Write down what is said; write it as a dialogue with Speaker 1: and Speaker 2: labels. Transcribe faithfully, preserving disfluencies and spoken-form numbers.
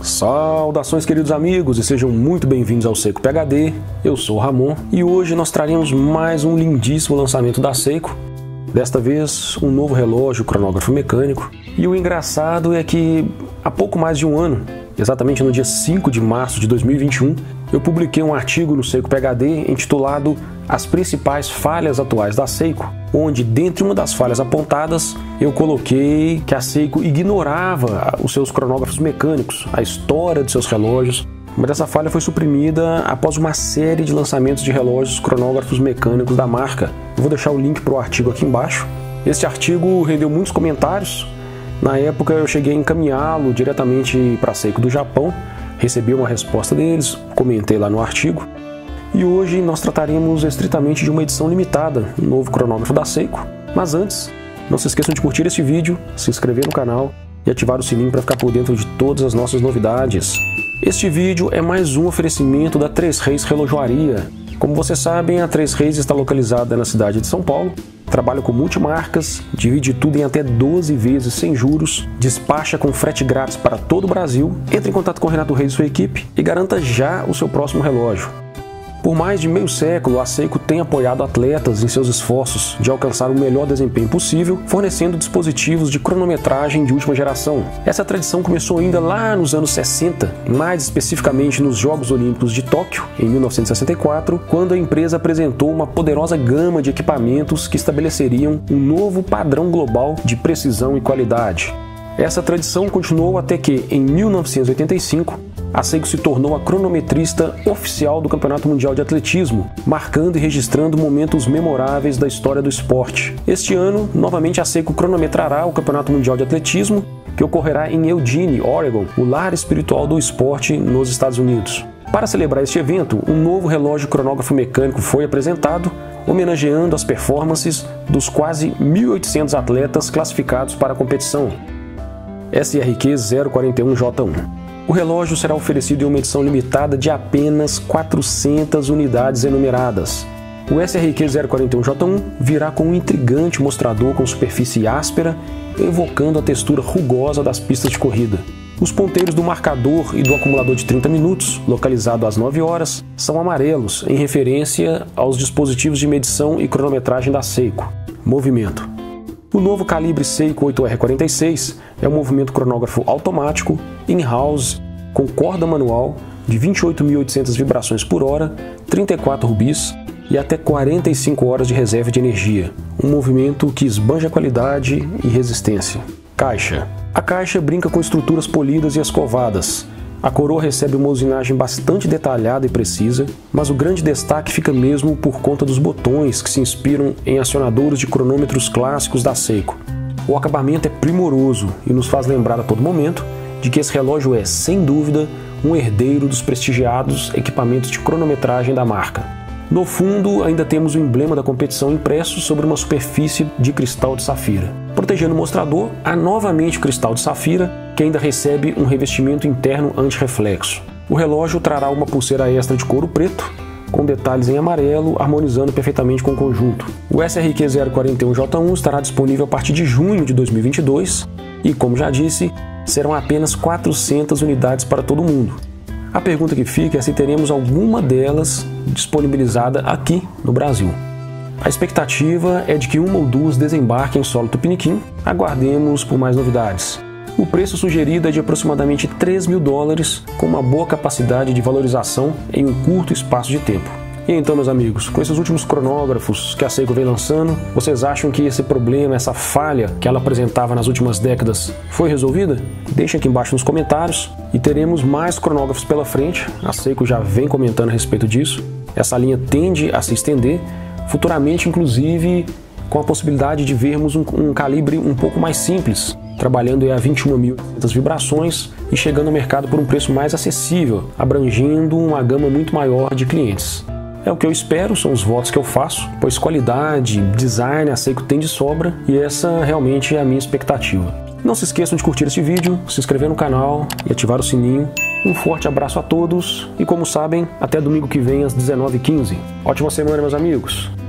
Speaker 1: Saudações, queridos amigos, e sejam muito bem-vindos ao Seiko P H D. Eu sou o Ramon e hoje nós traremos mais um lindíssimo lançamento da Seiko. Desta vez, um novo relógio cronógrafo mecânico. E o engraçado é que há pouco mais de um ano, exatamente no dia cinco de março de dois mil e vinte e um, eu publiquei um artigo no Seiko P H D intitulado As Principais Falhas Atuais da Seiko, onde, dentre uma das falhas apontadas, eu coloquei que a Seiko ignorava os seus cronógrafos mecânicos, a história de seus relógios, mas essa falha foi suprimida após uma série de lançamentos de relógios cronógrafos mecânicos da marca. Eu vou deixar o link para o artigo aqui embaixo. Este artigo rendeu muitos comentários. Na época eu cheguei a encaminhá-lo diretamente para a Seiko do Japão, recebi uma resposta deles, comentei lá no artigo. E hoje nós trataremos estritamente de uma edição limitada, um novo cronógrafo da Seiko. Mas antes, não se esqueçam de curtir este vídeo, se inscrever no canal e ativar o sininho para ficar por dentro de todas as nossas novidades. Este vídeo é mais um oferecimento da Três Reis Relojoaria. Como vocês sabem, a Três Reis está localizada na cidade de São Paulo, trabalha com multimarcas, divide tudo em até doze vezes sem juros, despacha com frete grátis para todo o Brasil. Entre em contato com o Renato Reis e sua equipe e garanta já o seu próximo relógio. Por mais de meio século, a Seiko tem apoiado atletas em seus esforços de alcançar o melhor desempenho possível, fornecendo dispositivos de cronometragem de última geração. Essa tradição começou ainda lá nos anos sessenta, mais especificamente nos Jogos Olímpicos de Tóquio, em mil novecentos e sessenta e quatro, quando a empresa apresentou uma poderosa gama de equipamentos que estabeleceriam um novo padrão global de precisão e qualidade. Essa tradição continuou até que, em mil novecentos e oitenta e cinco, a Seiko se tornou a cronometrista oficial do Campeonato Mundial de Atletismo, marcando e registrando momentos memoráveis da história do esporte. Este ano, novamente a Seiko cronometrará o Campeonato Mundial de Atletismo, que ocorrerá em Eugene, Oregon, o lar espiritual do esporte nos Estados Unidos. Para celebrar este evento, um novo relógio cronógrafo mecânico foi apresentado, homenageando as performances dos quase mil e oitocentos atletas classificados para a competição. S R Q zero quarenta e um J um. O relógio será oferecido em uma edição limitada de apenas quatrocentas unidades enumeradas. O S R Q zero quarenta e um J um virá com um intrigante mostrador com superfície áspera, evocando a textura rugosa das pistas de corrida. Os ponteiros do marcador e do acumulador de trinta minutos, localizado às nove horas, são amarelos, em referência aos dispositivos de medição e cronometragem da Seiko. Movimento. O novo calibre Seiko oito R quarenta e seis é um movimento cronógrafo automático, in-house, com corda manual, de vinte e oito mil e oitocentas vibrações por hora, trinta e quatro rubis e até quarenta e cinco horas de reserva de energia. Um movimento que esbanja qualidade e resistência. Caixa. A caixa brinca com estruturas polidas e escovadas. A coroa recebe uma usinagem bastante detalhada e precisa, mas o grande destaque fica mesmo por conta dos botões que se inspiram em acionadores de cronômetros clássicos da Seiko. O acabamento é primoroso e nos faz lembrar a todo momento de que esse relógio é, sem dúvida, um herdeiro dos prestigiados equipamentos de cronometragem da marca. No fundo, ainda temos o emblema da competição impresso sobre uma superfície de cristal de safira. Protegendo o mostrador, há novamente o cristal de safira, que ainda recebe um revestimento interno anti-reflexo. O relógio trará uma pulseira extra de couro preto, com detalhes em amarelo, harmonizando perfeitamente com o conjunto. O S R Q zero quarenta e um J um estará disponível a partir de junho de dois mil e vinte e dois e, como já disse, serão apenas quatrocentas unidades para todo mundo. A pergunta que fica é se teremos alguma delas disponibilizada aqui no Brasil. A expectativa é de que uma ou duas desembarquem em solo tupiniquim. Aguardemos por mais novidades. O preço sugerido é de aproximadamente três mil dólares, com uma boa capacidade de valorização em um curto espaço de tempo. E então, meus amigos, com esses últimos cronógrafos que a Seiko vem lançando, vocês acham que esse problema, essa falha que ela apresentava nas últimas décadas foi resolvida? Deixem aqui embaixo nos comentários e teremos mais cronógrafos pela frente. A Seiko já vem comentando a respeito disso. Essa linha tende a se estender, futuramente inclusive com a possibilidade de vermos um, um calibre um pouco mais simples, trabalhando a vinte e uma mil e oitocentas vibrações e chegando ao mercado por um preço mais acessível, abrangendo uma gama muito maior de clientes. É o que eu espero, são os votos que eu faço, pois qualidade, design, a Seiko tem de sobra e essa realmente é a minha expectativa. Não se esqueçam de curtir este vídeo, se inscrever no canal e ativar o sininho. Um forte abraço a todos e, como sabem, até domingo que vem às dezenove e quinze. Ótima semana, meus amigos!